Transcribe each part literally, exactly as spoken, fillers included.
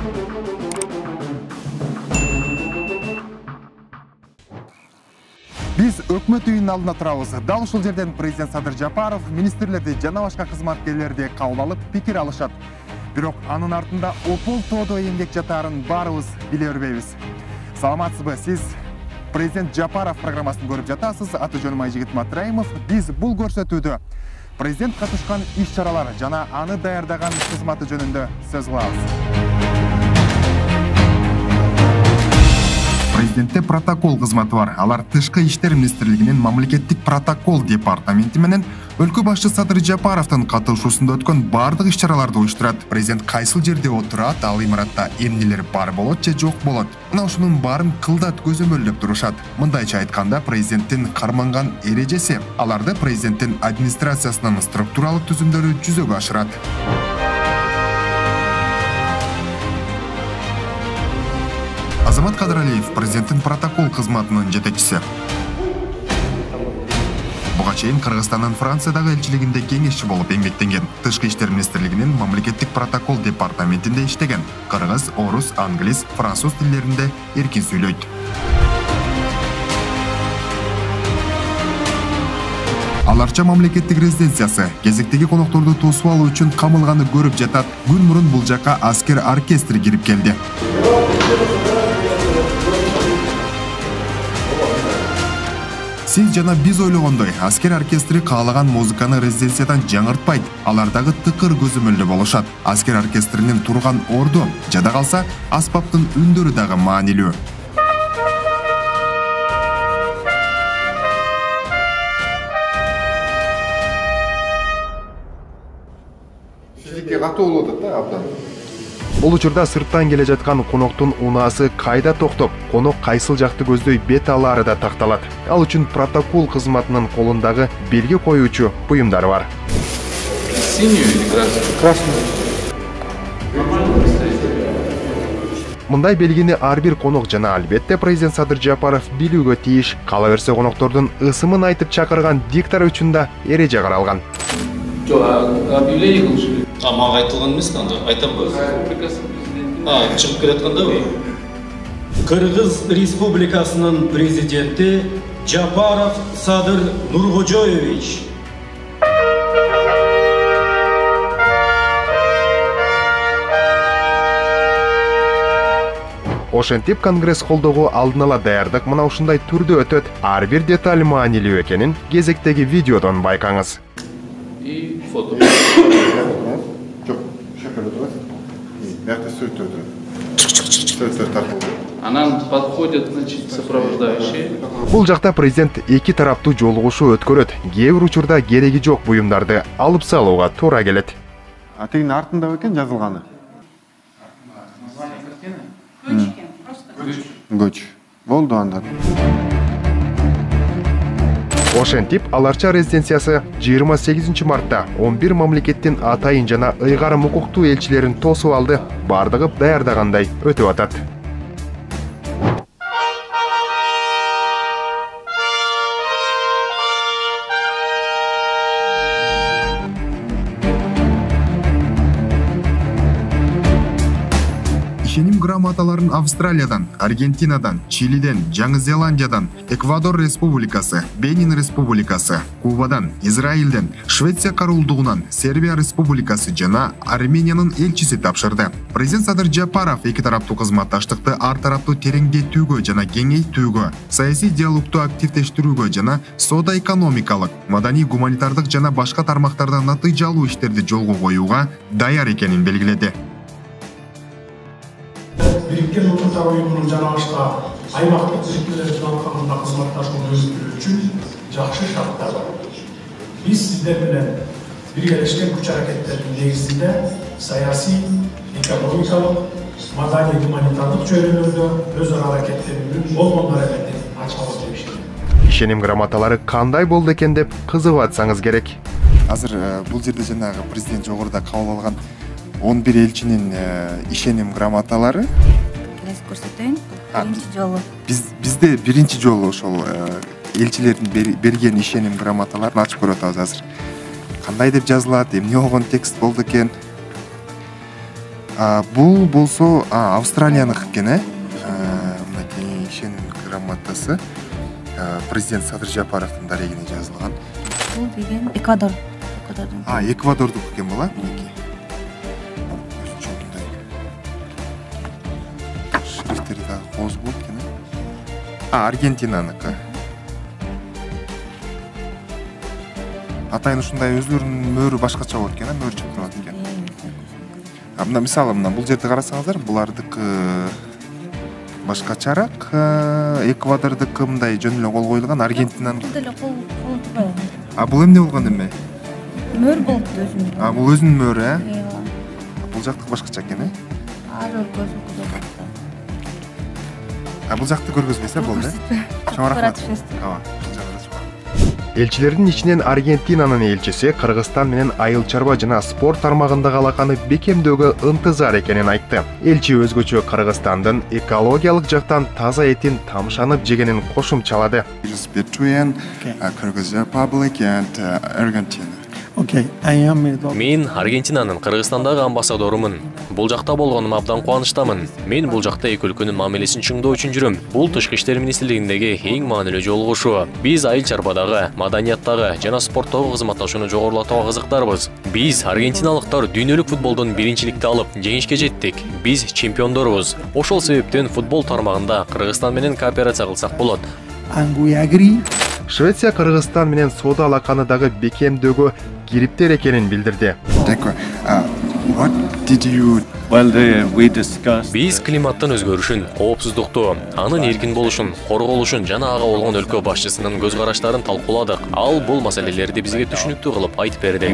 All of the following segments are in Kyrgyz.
Биз өкмөт үйүнүн алдына турабыз. Дал ушул жерден президент Садыр Жапаров министрлерди жана башка кызматкерлерди кабыл алып пикир алышат. Бирок анын артында опол тоодо эмгек жатаарын баарыбыз биле бербейбиз. Саламатсызбы? Сиз президент Жапаров программасын көрүп жатасыз. Аты жөнүм Айжигит Матраимов. Биз бул көрсөтүүдө президент катышкан иш-чаралар жана аны даярдаган кызматы жөнүндө сөз кылабыз. Президентте протокол кызматы бар. Алар Тышкы иштер министрлигинин мамлекеттик протокол департаменти менен өлкө башчы Садыр Жапаровдун катышуусунда өткөн бардык иш-чараларды уюштурат. Президент кайсыл жерде отурат, ал имаратта эмнелер бар болот же жок болот. Мына ушунун баарын кылдат көзөмөлдөп турушат. Мындайча айтканда, президенттин карманган эрежеси аларды президенттин администрациясынын структуралык түзүмдөрү жүзөгө ашырат. Азамат Кадыралиев президенттин протокол кызматынын жетекчиси. Буга чейин Кыргызстандын Франциядагы элчилигинде кеңешчи болуп эмгектенген. Тышкы иштер министрлигинин мамлекеттик протокол департаментинде иштеген. Кыргыз, орус, англис, француз тилдеринде эркин сүйлөйт. Аларча мамлекеттик резиденциясы кезектеги конокторду тосуп алуу үчүн камылганы көрүп жатат. Күн мурун бул жака аскер оркестри кирип келди. Сиз жана биз ойлогондой, аскер оркестри каалаган музыканы резиденциядан жаңыртпайт. Алардагы тыкыр көзөмөлдө болушат. Аскер оркестринин турган орду жада калса, аспаптын үндөрү дагы маанилүү. Физикке катуу болуп атат да абдан. Бул учурда сырттан келе жаткан коноктун унаасы кайда токтоп, конок кайсыл жакты көздөй бет алаары да такталат. Ал үчүн протокол кызматынын колундагы белги коюучу буюмдары бар. Синий или красный? Красный. Мындай белгини ар бир конок жана албетте президент Садыр Жапаров билүүгө тийиш. Кала берсе коноктордун ысымын айтып чакырган диктор үчүн да эреже каралган. Жок, объявление кылыш. А, мага айтылган эмес да, айтам го. А, чыгып келаткандабы? Кыргыз Республикасынын президенти Жапаров Садыр Нуркожоевич. Ошентип конгресс колдоого алдын ала даярдык мына ушундай түрдө өтөт. Ар бир деталь маанилүү экенин кезектеги видеодон байкаңыз. И фото. Жок, шакыр отурат. Мякты сөйт отурат. Сөйт тартылды. Анан подходят, значит, сопровождающие. Бул жакта президент эки тараптуу жолугушуу өткөрөт. Кээ бир учурда кереги жок буюмдарды алып салууга туура келет. А тегин артында экен жазылганы. Название картины? Göç eкен, просто. Göç. Болду анда. Ошентип аларча резиденциясы жыйырма сегизинчи мартта он бир мамлекеттин атайын жана ыйгарым укуктуу элчилерин тосуп алды. Бардыгы даярдагандай өтүп атат. Ишеним грамоталарын Австралиядан, Аргентинадан, Чилиден, Жаңы Зеландиядан, Эквадор Республикасы, Бенин Республикасы, Кубадан, Израилден, Швеция Королдугунан, Сербия Республикасы жана Армениянын элчиси тапшырды. Президент Садыр Жапаров эки тараптуу кызматташтыкты ар тараптуу тереңдетүүгө жана кеңейтүүгө, саясий диалогду активдештирүүгө жана соода-экономикалык, маданий-гуманитардык жана башка тармактарда натыйжалуу иштерди жолго коюуга даяр экенин белгиледи. Birikкен Uluslar Uyumunun жана башка аймактык тизилмелердин алкагында кызматташууну өзгөртүү үчүн жакшы шарттар бар. Биз сиздер менен биргелешкен күч аракеттердин негизинде саясий, экономикалык, маданий гуманитардык чөйрөлөрдө өз ара аракеттеринин болгондор эметин ачабыз деп ишенем. Ишеним грамоталары кандай болду экен деп кызыгып атсаңыз керек. Азыр бул жерде жанагы президент жогоруда кабыл алган он бир элчинин ишеним грамоталары. Элес көрсөтөйүн. Биринчи жолу. Биз бизде биринчи жолу ошол элчилердин берген ишеним грамоталарын ачып көрүп атабыз азыр. Кандай деп жазылат, эмне болгон текст болду экен. Бул болсо Австралияныкы экен, э? Мынакей ишеним грамотасы. Президент Садыр Жапаровдун дарегине жазылган. Бул деген Эквадор. А, Эквадордук экен бул, а? Мынакей. Өзүнчө мындай. Шрифтери дагы кооз болот экен, э? А, Аргентинаныкы. Атайын ушундай өзлөрүнүн мөөрү башкача болот экен, мөөр чыгып турат экен. А мына мисалы мына бул жерди карасаңыздар, булардыкы башкачараак, Эквадордукы мындай жөн эле кол коюлган, Аргентинанын. Бул деле кол кол турбайбы? А бул эмне болгон эме? Мөр болуп өзүнүн. А бул өзүнүн мөөрү, э? Ооба. Бул жактыкы башкача экен, э? Ар өлкөсү көрсөтөт. А бул жакты көргөзбөйсө болду, э? Чоң рахмат. Ооба. Элчилердин ичинен Аргентинанын элчиси Кыргызстан менен айыл чарба жана спорт тармагындагы алаканы бекемдөөгө ынтызар экенин айтты. Элчи өзгөчө Кыргызстандын экологиялык жактан таза этин тамшанып жегенин кошумчалады. Between Kyrgyz Republic and Argentina. Мен Аргентинанын Кыргызстандагы амбассадорумун. Бул жакта болгонум абдан кубанычтамын. Мен бул жакта эки өлкөнүн мамилесин чыңдоо үчүн жүрөм. Бул Тышкы иштер министрлигиндеги эң маанилүү жолугушуу. Биз айыл чарбадагы, маданияттагы жана спорттогу кызматташууну жогорулатууга кызыктарбыз. Биз аргентиналыктар дүйнөлүк футболдон биринчиликти алып, жеңишке жеттик. Биз чемпиондорбуз. Ошол себептен футбол тармагында Кыргызстан менен кооперация кылсак болот. Швеция Кыргызстан менен соода алаканы дагы бекемдөөгө кириптер экенин билдирди. Биз климаттын өзгөрүшүн, коопсуздукту, анын эркин болушун, корголушун жана ага болгон өлкө башчысынын көз караштарын талкууладык. Ал бул маселелерди бизге түшүнүктүү кылып айтып берди.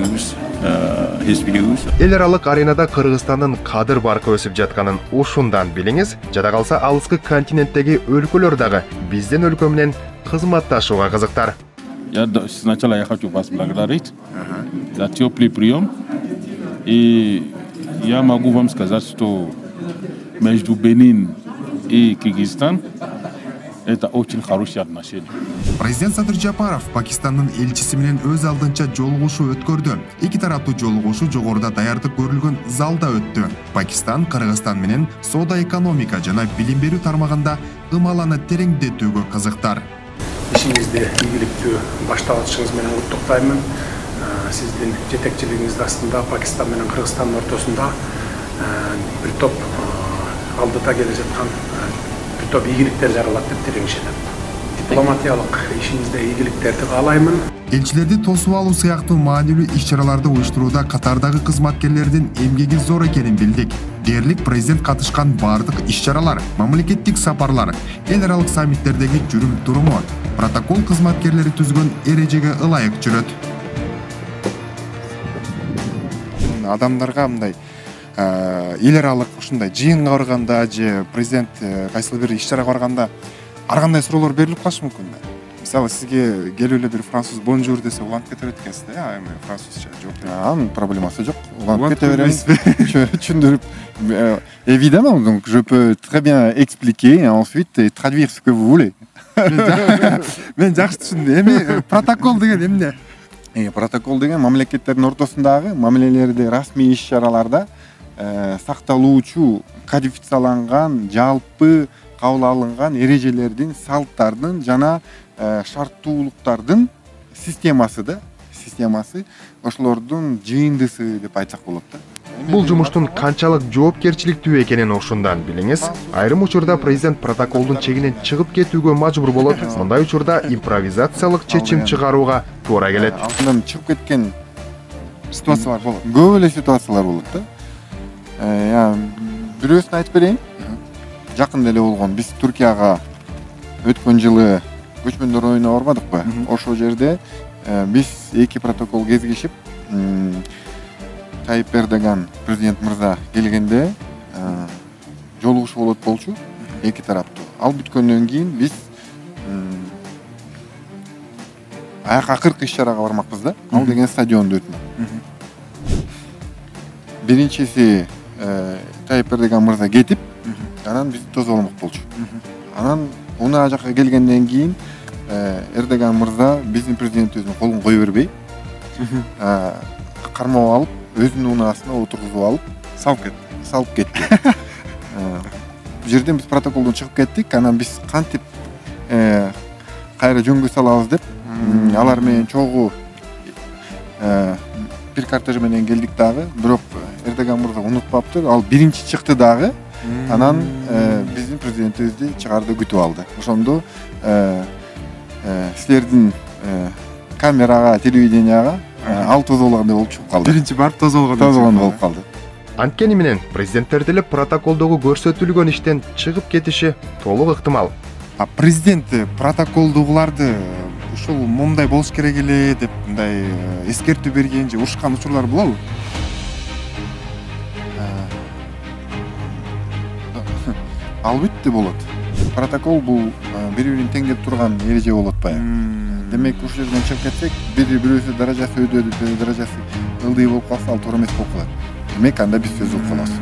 Эл аралык аренада Кыргызстандын кадыр баркы өсүп жатканын ушундан билиңиз. Жада калса алыскы континенттеги өлкөлөр дагы биздин өлкө менен кызматташууга кызыктар. Я сначала я хочу вас благодарить за теплый прием. И я могу вам сказать, что между Бенин и Кыргызстан это очень хорошие отношения. Президент Садыр Жапаров Пакистандын элчиси менен өз алдынча жолугушуу өткөрдү. Эки тараптуу жолугушуу жогоруда даярдык көрүлгөн залда өттү. Пакистан Кыргызстан менен соода, экономика жана билим берүү тармагында ымаланы тереңдетүүгө кызыктар. Ишиңизди ийгиликтүү башталышыңыз менен куттуктаймын. Сиздин жетекчилигиңиз астында Пакистан менен Кыргызстандын ортосунда бир топ алдыда келе жаткан бир топ ийгиликтер жаралат деп тирешет. Дипломатиялык ишиңизде ийгиликтерди каалаймын. Элчилерди тосуп алуу сыяктуу маанилүү иш-чараларды уюштурууда катардагы кызматкерлердин эмгеги зор экенин билдик. Дээрлик президент катышкан бардык иш-чаралар, мамлекеттик сапарлар, эл аралык саммиттердеги жүрүм туруму, протокол кызматкерлери түзгөн эрежеге ылайык жүрөт. Адамдарга мындай эл аралык ушундай жыйынга барганда же президент кайсыл бир иш-чарага барганда ар кандай суроолор берилип калышы мүмкүн да. Мисалы сизге келип эле бир француз бонжур десе уланып кете берет экенсиз да, а эми французча жок. Анын проблемасы жок. Уланып кете беребиз. Түшүндүрүп. Évidemment, donc je peux très bien expliquer et ensuite et traduire ce que vous voulez. Мен жакшы түшүндүм. Эми протокол деген эмне? Э, протокол деген мамлекеттердин ортосундагы мамилелерди расмий иш-чараларда сакталуучу кодификацияланган жалпы кабыл алынган эрежелердин, салттардын жана шарттуулуктардын системасы да, системасы ошолордун жыйындысы деп айтсак болот да. Бул жумуштун канчалык жоопкерчиликтүү экенин ушундан билиңиз. Айрым учурда президент протоколдун чегинен чыгып кетүүгө мажбур болот. Мындай учурда импровизациялык чечим чыгарууга туура келет. Алтынан чыгып кеткен ситуациялар болот. Көп эле ситуациялар болот да. Я бирөөсүн айтып берейин. Жакында эле болгон. Биз Туркияга өткөн жылы көчмөндөр оюна барбадыкпы? Ошол жерде биз эки протокол кезигишип, Tayyip Erdogan президент мырза келгенде жолугушуу болот болчу эки тараптуу. Ал бүткөндөн кийин биз аяка кырк иш-чарага бармакпыз да. Ал деген стадиондо өтмөк. Биринчиси Tayyip Erdogan мырза кетип, анан биз тозоолмок болчу. Анан унаа жакка келгенден кийин Эрдоган мырза биздин президентибиздин колун кое бербей, кармап алып, өзүнүн унаасына отургузуп алып, салып кетти. салып кетти. Бул жерден биз протоколдон чыгып кеттик. Анан биз кантип кайра жөнгө салабыз деп алар менен чогуу бир кортеж менен келдик дагы. Бирок Эрдоган мырза унутпаптыр. Ал биринчи чыкты дагы. Анан биздин президентибизди чыгарды күтүп алды. Ошондо силердин камерага, телевиденияга ал тозолгондой болуп чыгып калды. Биринчи барып тозолгондой болуп калды. Анткени менен президенттер деле протоколдогу көрсөтүлгөн иштен чыгып кетиши толук ыктымал. А президент протоколдогуларды ушул момундай болуш керек эле деп мындай эскертүү берген же урушкан учурлар болобу? Албетте болот. Протокол бул бири-бирин теңдеп турган эреже болот баягы. Демек ушул жерден чыгып кетсек, бири бирөөсү даражасы өйдө, бири даражасы ылдый болуп калса, ал туура эмес болуп калат. Демек анда биз сөз угуп калабыз.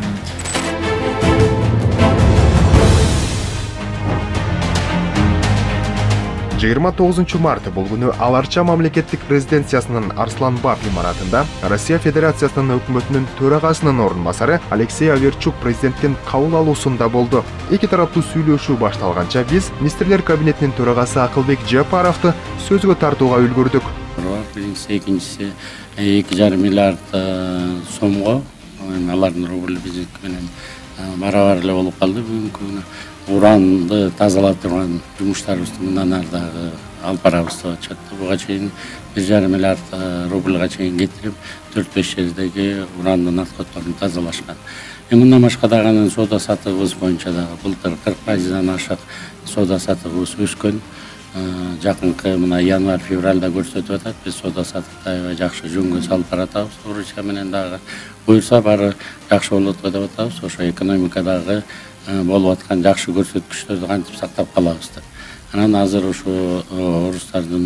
жыйырма тогузунчу март бул күнү Аларча мамлекеттик резиденциясынын Арсланбаб имаратында Россия Федерациясынын өкмөтүнүн төрагасынын орун басары Алексей Аверчук президенттин кабыл алуусунда болду. Эки тараптуу сүйлөшүү башталганча биз министрлер кабинетинин төрагасы Акылбек Жапаровду сөзгө тартууга үлгүрдүк. Биринчиси, экинчиси эки жарым миллиард сомго, алардын рубли биздики менен барабар эле болуп калды. Бүгүнкү күнү уранды тазалап турган жумуштарыбызды мындан ары дагы алып барабыз деп атышат. Буга чейин бир жарым миллиард рубльга чейин кетирип, төрт беш жердеги урандын отходторун тазалашкан. Мындан башка дагы анын соода сатыгыбыз боюнча дагы былтыр кырк пайыздан ашык соода сатыгыбыз өскөн. Жакынкы мына январь-февралда көрсөтүп атат. Биз соода сатыкты аябай жакшы жөнгө салып баратабыз. Урушка менен дагы буйрса баары жакшы болот деп атабыз. Ошо экономикадагы болуп аткан жакшы көрсөткүчтөрдү кантип сактап калабыз деп. Анан азыр ушу орустардын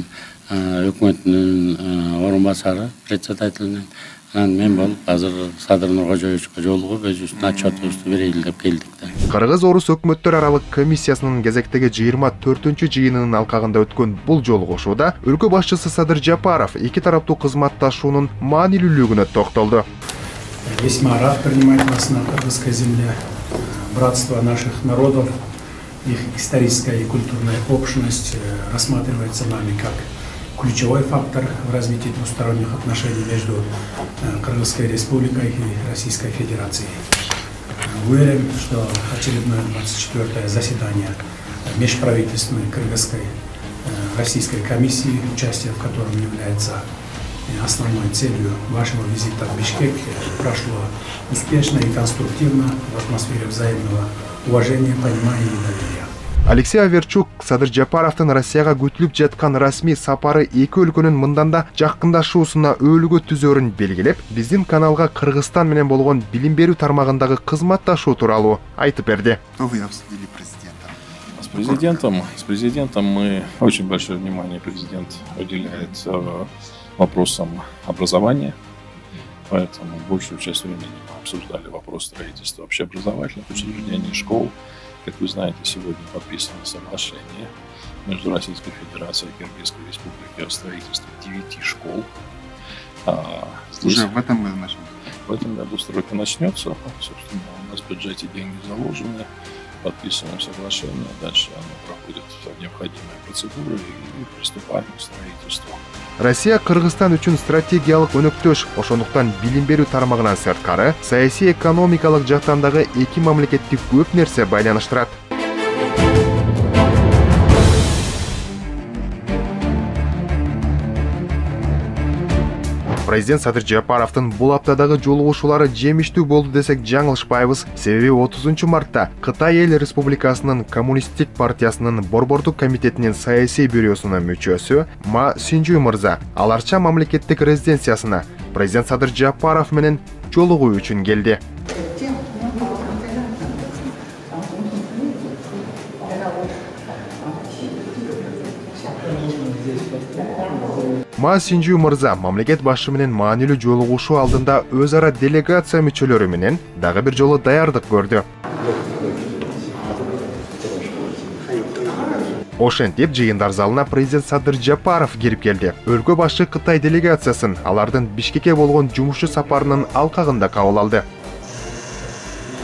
өкмөтүнүн орун басары, председателинин анан мен болуп азыр Садыр Нуркожоевичке жолугуп өзүбүздүн отчетубузду берели деп келдик да. Кыргыз-орус өкмөттөр аралык комиссиясынын кезектеги жыйырма төртүнчү жыйынынын алкагында өткөн бул жолугушууда өлкө башчысы Садыр Жапаров эки тараптуу кызматташуунун маанилүүлүгүнө токтолду. Весьма рад принимать вас на кыргызской земле. Братство наших народов, их историческая и культурная общность рассматривается нами как ключевой фактор в развитии двусторонних отношений между Кыргызской республикой и Российской Федерацией. Уверен, что очередное двадцать четвёртое заседание межправительственной Кыргызской Российской комиссии, участие в котором является основной целью вашего визита в Бишкек, прошло успешно и конструктивно в атмосфере взаимного уважения, понимания и доверия. Алексей Аверчук Садыр Жапаровдун Россияга күтүлүп жаткан расмий сапары эки өлкөнүн мындан да жакындашуусуна өөлгө түзөрүн белгилеп, биздин каналга Кыргызстан менен болгон билим берүү тармагындагы кызматташуу тууралуу айтып берди. Вы обсудили президента. С президентом, с президентом мы очень большое внимание президент уделяет вопросам образования, поэтому большую часть времени мы обсуждали вопрос строительства общеобразовательных учреждений, школ. Как вы знаете, сегодня подписано соглашение между Российской Федерацией и Кыргызской Республикой о строительстве девяти школ. А здесь, уже в этом году начнем? В этом году стройка начнется. Собственно, у нас в бюджете деньги заложены, подписываем соглашение, дальше оно проходит необходимые процедуры и приступаем к строительству. Россия Кыргызстан үчүн стратегиялык өнөктөш, ошондуктан билим берүү тармагынан сырткары, саясий экономикалык жактан дагы эки мамлекетти көп нерсе байланыштырат. Президент Садыр Жапаровдун бул аптадагы жолугушуулары жемиштүү болду десек жаңылышпайбыз. Себеби отузунчу мартта Кытай Эл Республикасынын Коммунисттик партиясынын Борбордук комитетинин саясий бюросунун мүчөсү Ма Синжу мырза Аларча мамлекеттик резиденциясына президент Садыр Жапаров менен жолугуу үчүн келди. Ма Синжу мырза мамлекет башы менен маанилүү жолугушуу алдында өз ара делегация мүчөлөрү менен дагы бир жолу даярдык көрдү. Ошентип жыйындар залына президент Садыр Жапаров кирип келди. Өлкө башы Кытай делегациясын алардын Бишкекке болгон жумушу сапарынын алкагында кабыл алды.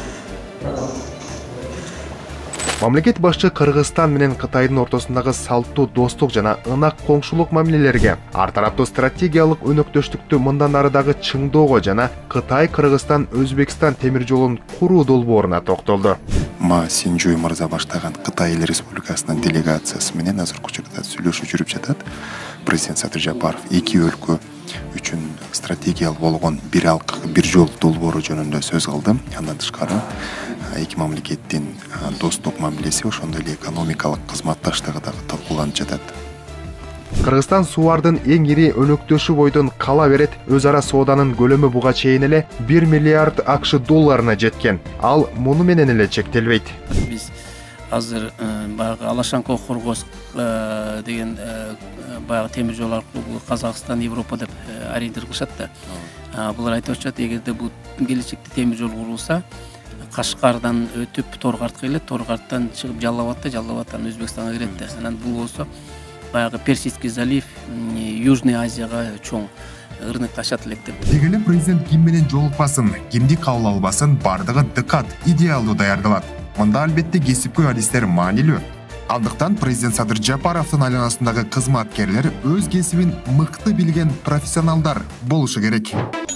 Мамлекет башчы Кыргызстан менен Кытайдын ортосундагы салттуу достук жана ынак коңшулук мамилелерге, ар тараптуу стратегиялык өнөктөштүктү мындан ары дагы чыңдоого жана Кытай, Кыргызстан, Өзбекстан темир жолун куруу долбооруна токтолду. Ма Синжуй мырза баштаган Кытай Эл Республикасынын делегациясы менен азыркы учурда сүйлөшүү жүрүп жатат. Президент Садыр Жапаров эки өлкө үчүн стратегиялык болгон бир алкы бир жол долбоору жөнүндө сөз кылды. Андан тышкары эки мамлекеттин достук мамилеси, ошондой эле экономикалык кызматташтыгы дагы талкууланып жатат. Кыргызстан сууардын эң ири өнөктөшү бойдон кала берет өз ара сооданын көлөмү буга чейин эле бир миллиард акш долларына жеткен. Ал муну менен эле чектелбейт. Биз азыр баягы Алашанко Хоргос деген баягы темир жол аркылуу Казакстан, Европа деп ориентир кылышат да. Булар айтып атышат, эгерде бул келечекте темир жол курулса, Кашкардан өтүп Торгартка келет, Торгарттан чыгып Жалал-Абадта, Жалал-Абадтан Өзбекстанга кирет да. Анан бул болсо баягы Персидский залив, Южный Азияга чоң ырнык ташат элек деп. Деги эле президент ким менен жолукпасын, кимди кабыл албасын, бардыгы дыкат, идеалдуу даярдалат. Мында албетте кесипкөй адистер маанилүү. Андыктан президент Садыр Жапаровдун айланасындагы кызматкерлер өз кесибин мыкты билген профессионалдар болушу керек.